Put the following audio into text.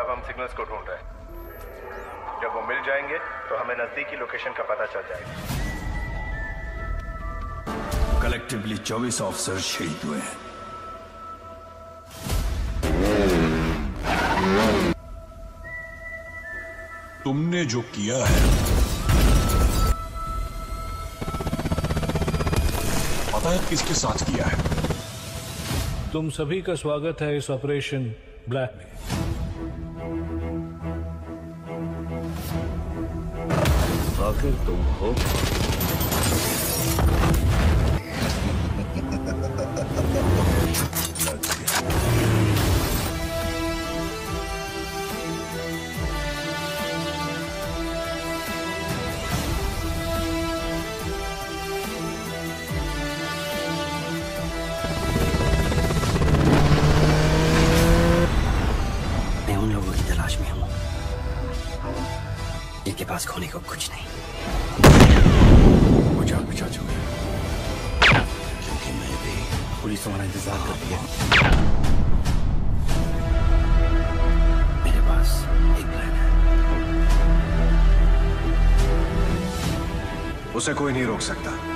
अब हम सिग्नल्स को ढूंढ रहे हैं। जब वो मिल जाएंगे तो हमें नजदीकी लोकेशन का पता चल जाएगा। कलेक्टिवली 24 ऑफिसर शहीद हुए हैं। तुमने जो किया है पता है किसके साथ किया है? तुम सभी का स्वागत है इस ऑपरेशन ब्लैक में। आखिर तुम हो जिनके पास खोने को कुछ नहीं। वो जान बचा चुके हैं क्योंकि मैं भी पुलिस हमारा इंतजार कर रही है। मेरे पास एक प्लान है। उसे कोई नहीं रोक सकता।